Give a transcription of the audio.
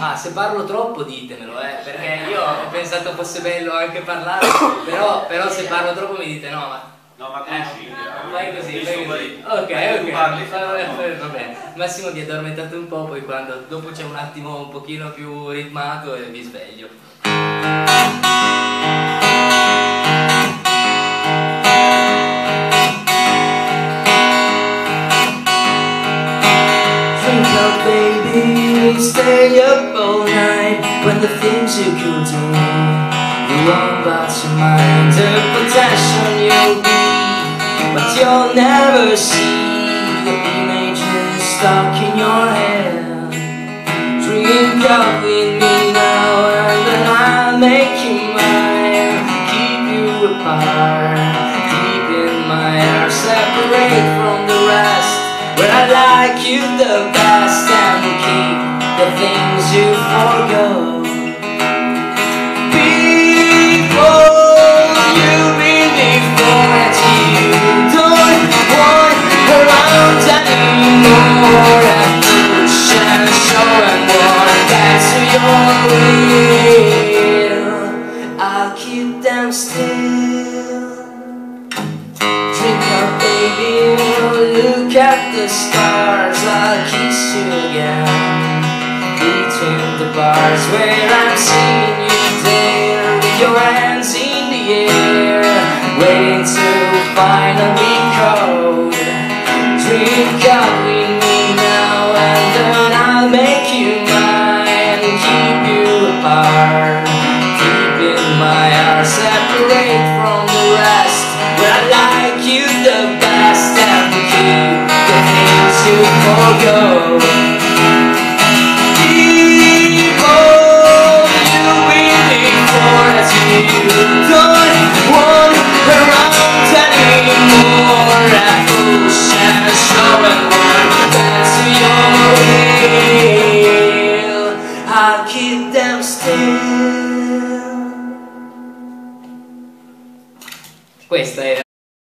Ah, se parlo troppo ditemelo, perché io ho pensato fosse bello anche parlare, però se parlo troppo mi dite no, ma... No, ma concilia. Fai così, fai così. Ok, va bene. Massimo vi addormentate un po', poi quando dopo c'è un attimo un pochino più ritmato e vi sveglio. Drink up, baby, stay up all night. When the things you could do, you won't box your mind. The potential you'll be, but you'll never see the images stuck in your head. Drink up with me now, and then I'll make you mine. Keep you apart, deep in my heart, separate from the rest. Where I like you the best, and keep the things you forgo. I'll keep them still. Drink up, baby, look at the stars. I'll kiss you again between the bars where I'm seeing you there with your hands in the air, waiting to finally code. Drink up with me now, and then I'll make you mine. Keep you apart, deep in my heart, separate from the rest. Where I like you the best, and keep the things you forgo. People, you really force you don't want around anymore. I push and show and want to your will. I'll keep them still. Questa era